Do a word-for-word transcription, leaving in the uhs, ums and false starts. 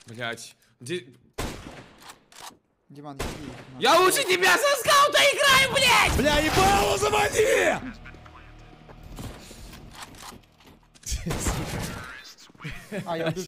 Блять. Где... Диман, иди. Я лучше тебя со скаута играю, блять! Бля, ебало, заводи! А, я